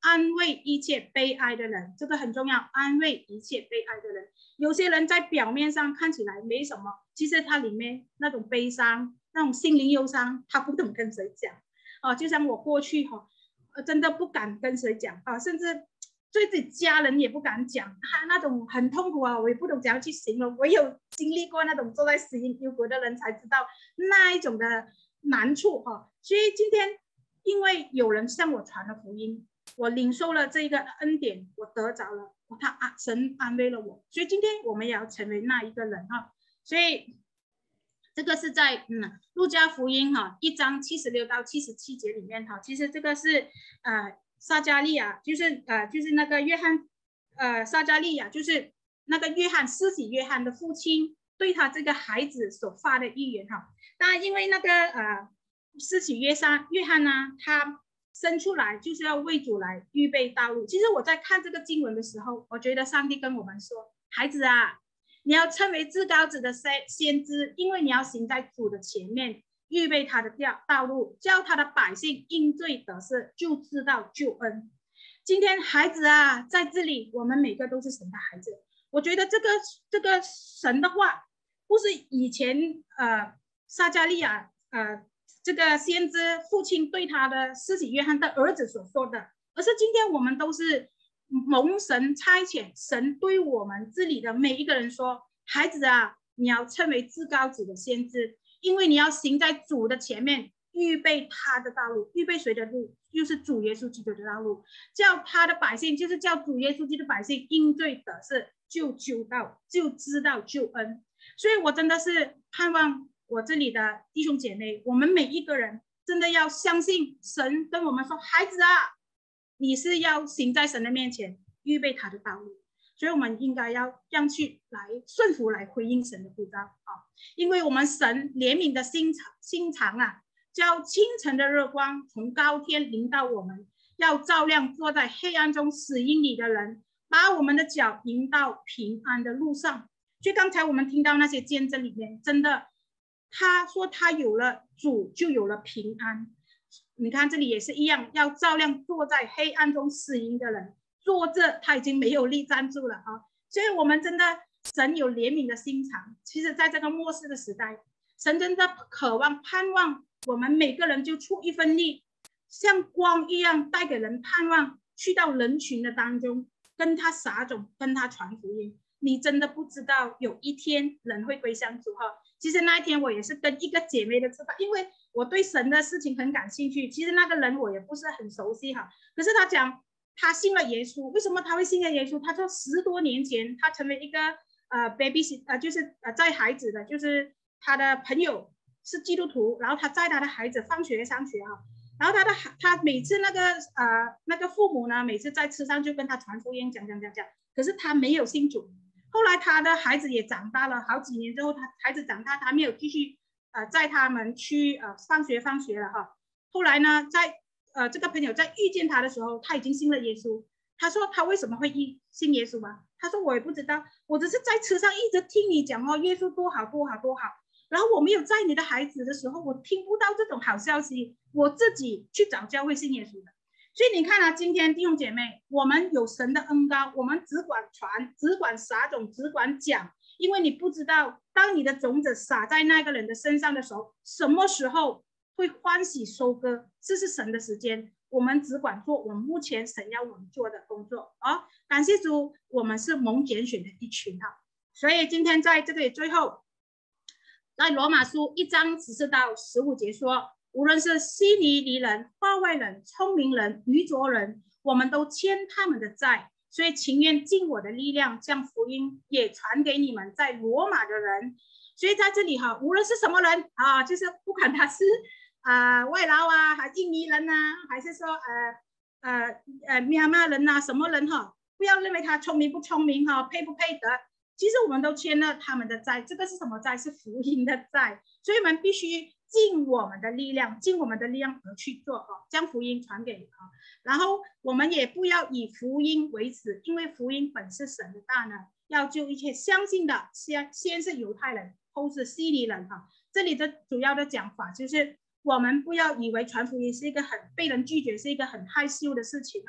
安慰一切悲哀的人，这个很重要，安慰一切悲哀的人。有些人在表面上看起来没什么，其实他里面那种悲伤，那种心灵忧伤，他不懂跟谁讲就像我过去真的不敢跟谁讲甚至对自己家人也不敢讲，那种很痛苦我也不懂怎样去形容。我有经历过那种坐在死荫幽谷的人才知道那一种的难处所以今天因为有人向我传了福音，我领受了这个恩典，我得着了，神安慰了我，所以今天我们也要成为那一个人所以这个是在路加福音1章76到77节里面其实这个是撒迦利亚，就是那个约翰撒迦利亚就是那个施洗约翰的父亲对他这个孩子所发的预言当然因为那个施洗约翰呢，他生出来就是要为主来预备道路。其实我在看这个经文的时候，我觉得上帝跟我们说，孩子你要称为至高者的先知，因为你要行在主的前面，预备他的道路，叫他的百姓因罪得赦，就知道救恩。今天孩子在这里我们每个都是神的孩子。我觉得这个神的话不是以前撒迦利亚这个先知父亲对他的施洗约翰的儿子所说的，而是今天我们都是蒙神差遣，神对我们这里的每一个人说，孩子你要称为至高者的先知，因为你要行在主的前面，预备他的道路。预备谁的路？就是主耶稣基督的道路，叫他的百姓，就是叫主耶稣基督的百姓因罪得赦，就知道救恩。所以我真的是盼望我这里的弟兄姐妹，我们每一个人真的要相信神跟我们说，孩子你是要行在神的面前，预备他的道路。所以我们应该要这样去来顺服，来回应神的呼召因为我们神怜悯的心肠叫清晨的日光从高天临到我们，要照亮坐在黑暗中死荫里的人，把我们的脚引到平安的路上。所以刚才我们听到那些见证里面，真的他说他有了主就有了平安。你看这里也是一样，要照亮坐在黑暗中死荫的人，坐着他已经没有力站住了所以我们真的神有怜悯的心肠。其实在这个末世的时代，神真的渴望盼望我们每个人就出一份力，像光一样带给人盼望，去到人群的当中跟他撒种，跟他传福音。你真的不知道有一天人会归向主其实那一天我也是跟一个姐妹的吃饭，因为我对神的事情很感兴趣。其实那个人我也不是很熟悉可是他讲他信了耶稣。为什么他会信了耶稣？他说10多年前他成为一个baby 就是载孩子的，就是他的朋友是基督徒，然后他载他的孩子放学上学然后他每次那个父母呢，每次在车上就跟他传福音讲，可是他没有信主。后来他的孩子也长大了，好几年之后，他孩子长大，他没有继续载他们去放学了后来呢，在这个朋友在遇见他的时候，他已经信了耶稣。他说他为什么会信耶稣他说我也不知道，我只是在车上一直听你讲耶稣多好多好多好。然后我没有载你的孩子的时候，我听不到这种好消息，我自己去找教会信耶稣的。所以你看今天弟兄姐妹，我们有神的恩膏，我们只管传，只管撒种，只管讲。因为你不知道当你的种子撒在那个人的身上的时候，什么时候会欢喜收割，这是神的时间。我们只管做我们目前神要我们做的工作感谢主，我们是蒙拣选的一群所以今天在这里最后，在罗马书1章14到15节说，无论是希尼尼人、化外人、聪明人、愚拙人，我们都欠他们的债，所以情愿尽我的力量，将福音也传给你们在罗马的人。所以在这里无论是什么人就是不管他是外劳还印尼人还是说密亚马人什么人不要认为他聪明不聪明配不配得，其实我们都欠了他们的债。这个是什么债？是福音的债。所以我们必须尽我们的力量而去做将福音传给然后我们也不要以福音为耻，因为福音本是神的大能，要救一切相信的，先是犹太人，后是希尼人这里的主要的讲法就是我们不要以为传福音是一个很被人拒绝，是一个很害羞的事情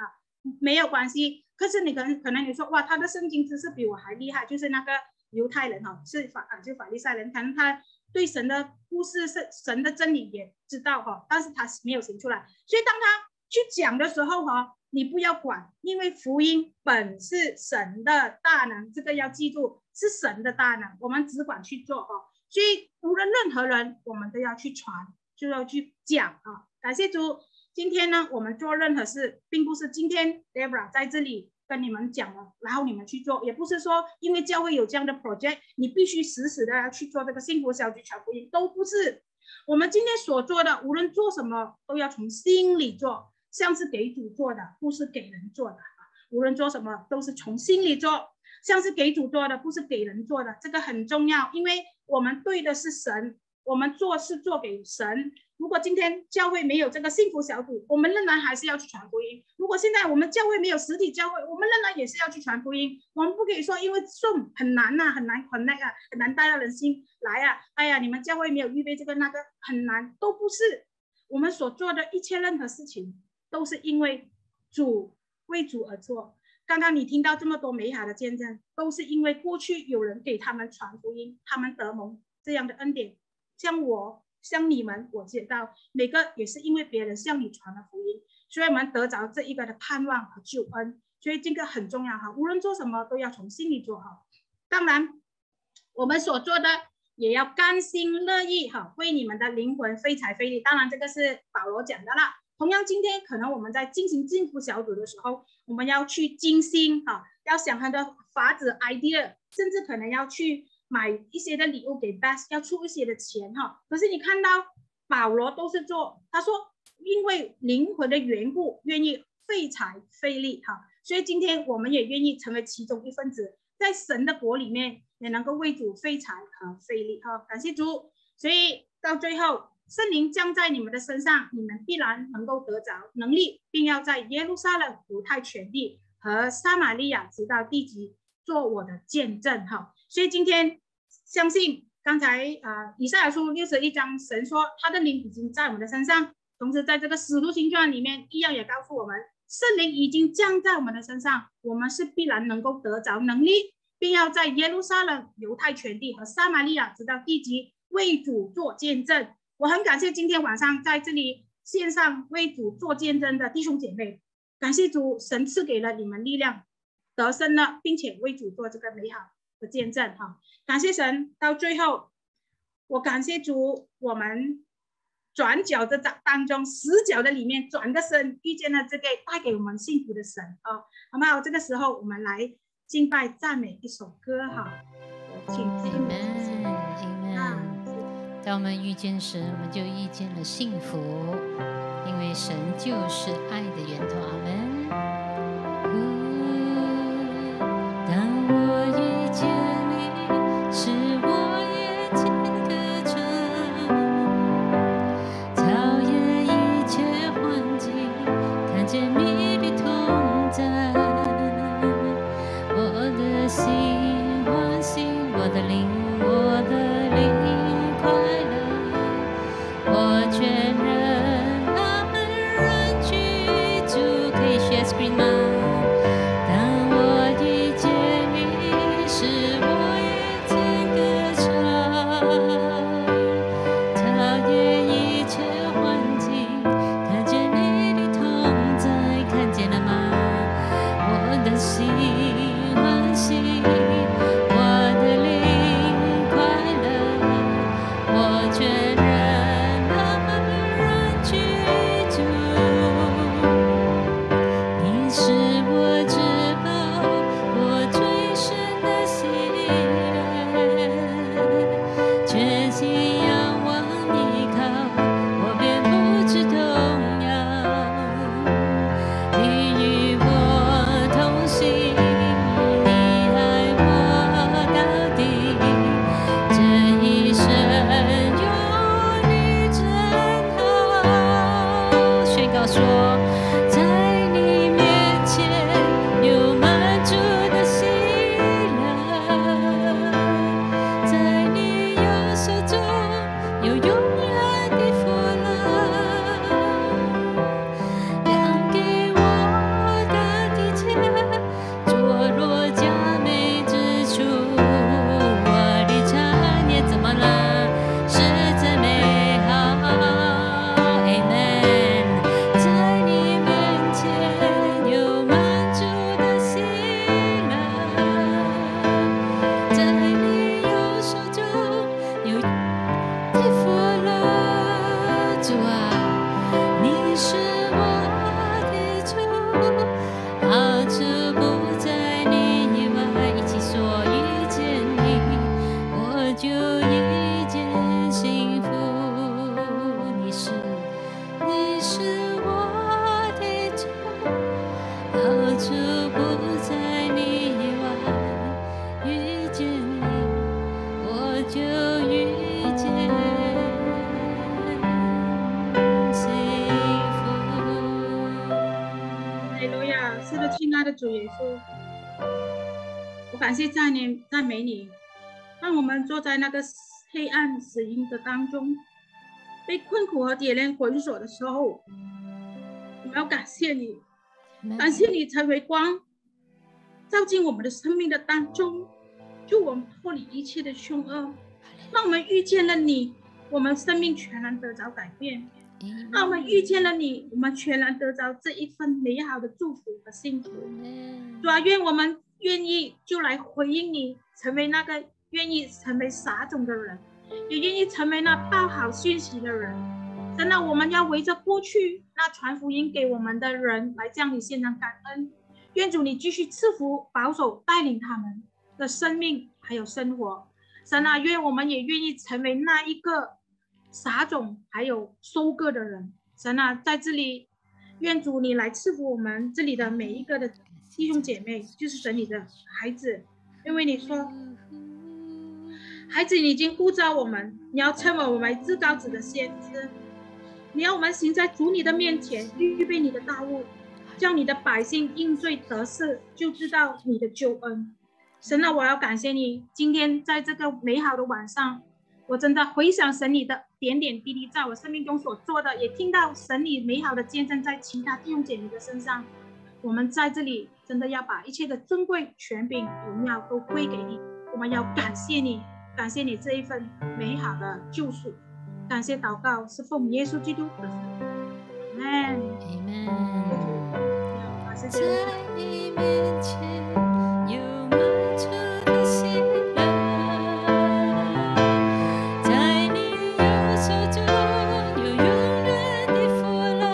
没有关系。可是你可能你说哇，他的圣经知识比我还厉害，就是那个犹太人哈，就法利赛人，可能他对神的故事、神的真理也知道哈，但是他没有行出来。所以当他去讲的时候哈，你不要管，因为福音本是神的大能，这个要记住，是神的大能，我们只管去做哈。所以无论任何人，我们都要去传，就要去讲啊。感谢主，今天呢，我们做任何事，并不是今天 Deborah 在这里跟你们讲了，然后你们去做，也不是说因为教会有这样的 project， 你必须死死的要去做这个幸福小组传福音，都不是。我们今天所做的，无论做什么，都要从心里做，像是给主做的，不是给人做的。无论做什么，都是从心里做，像是给主做的，不是给人做的，这个很重要，因为我们对的是神，我们做是做给神。如果今天教会没有这个幸福小组，我们仍然还是要去传福音。如果现在我们教会没有实体教会，我们仍然也是要去传福音。我们不可以说因为Zoom很难啊，很难 connect 啊，很难带到人心来啊，哎呀，你们教会没有预备这个那个，很难，都不是。我们所做的一切任何事情，都是因为为主而做。刚刚你听到这么多美好的见证，都是因为过去有人给他们传福音，他们得蒙这样的恩典。像我，像你们，我知道每个也是因为别人向你传了福音，所以我们得着这一个的盼望和救恩。所以这个很重要哈，无论做什么都要从心里做哈。当然，我们所做的也要甘心乐意哈，为你们的灵魂费财费力。当然，这个是保罗讲的啦。同样，今天可能我们在进行幸福小组的时候，我们要去精心哈，要想很多法子 idea， 甚至可能要去买一些的礼物给 Best， 要出一些的钱哈。可是你看到保罗都是做，他说因为灵魂的缘故，愿意费财费力哈。所以今天我们也愿意成为其中一份子，在神的国里面也能够为主费财和费力哈。感谢主。所以到最后，圣灵降在你们的身上，你们必然能够得着能力，并要在耶路撒冷、犹太全地和撒玛利亚直到地极做我的见证哈。所以今天相信刚才以赛亚书61章，神说他的灵已经在我们的身上，同时在这个使徒行传里面一样也告诉我们，圣灵已经降在我们的身上，我们是必然能够得着能力，并要在耶路撒冷、犹太全地和撒玛利亚直到地极为主做见证。我很感谢今天晚上在这里线上为主做见证的弟兄姐妹，感谢主，神赐给了你们力量，得胜了，并且为主做这个美好的见证哈。感谢神。到最后，我感谢主，我们转角的当中，死角的里面转个身，遇见了这个带给我们幸福的神啊，好不好？这个时候我们来敬拜赞美一首歌哈，请当我们遇见神，我们就遇见了幸福，因为神就是爱的源头。阿门。当我遇见你，使我夜间歌唱，超越一切环境，看见你的同在，我的心欢喜，我的灵，我的灵。我全人他们人居住，可以share screen吗？当我遇见你，使我夜间歌唱，超越一切环境，看见你的同在，看见了吗？我的心欢喜，我的灵快乐，我全人。 处不在你以外，遇见你，我就遇见幸福。 哈利路亚！是的，亲爱的主耶稣，我感谢赞美你，让我们坐在那个黑暗死荫的当中，被困苦和铁链捆锁的时候，我们要感谢你，感谢你成为光，照进我们的生命的当中，救我们脱离一切的凶恶，让我们遇见了你，我们生命全然得着改变。让我们遇见了你，我们全然得着这一份美好的祝福和幸福。主啊，愿我们愿意就来回应你，成为那个愿意成为撒种的人，也愿意成为那报好讯息的人。真的，我们要围着过去那传福音给我们的人来向你献上感恩。愿主你继续赐福、保守、带领他们的生命还有生活。神啊，愿我们也愿意成为那一个撒种还有收割的人。神啊，在这里愿主你来赐福我们这里的每一个的弟兄姐妹，就是神你的孩子，因为你说孩子你已经呼召我们，你要称为我们至高者的先知，你要我们行在主你的面前，预备你的道路，叫你的百姓应罪得赦，就知道你的救恩。神啊，我要感谢你，今天在这个美好的晚上，我真的回想神你的点点滴滴在我生命中所做的，也听到神你美好的见证在其他弟兄姐妹的身上。我们在这里真的要把一切的尊贵、权柄、荣耀都归给你。我们要感谢你，感谢你这一份美好的救赎。感谢祷告是奉耶稣基督的圣名。阿门。 在你面前有满足的喜乐，在你右手中有永远的福乐，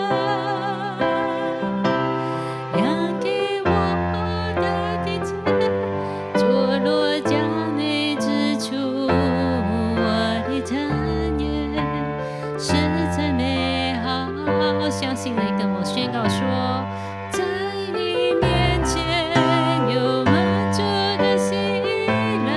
量给我的地界，坐落佳美之处，我的产业实在美好。相信的跟我宣告说，在你面前有满足的喜乐，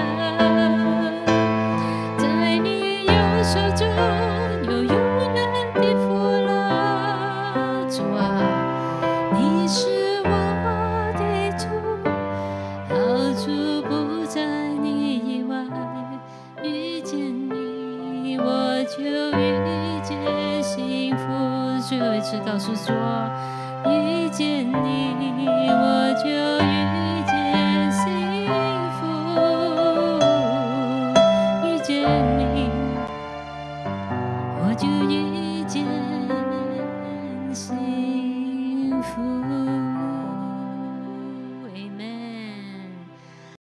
在你右手中有永远的福乐。主啊，你是我的主，好处不在你以外，遇见你我就遇见幸福。最后一次告诉说，遇见你我就遇见幸福，遇见你我就遇见幸福。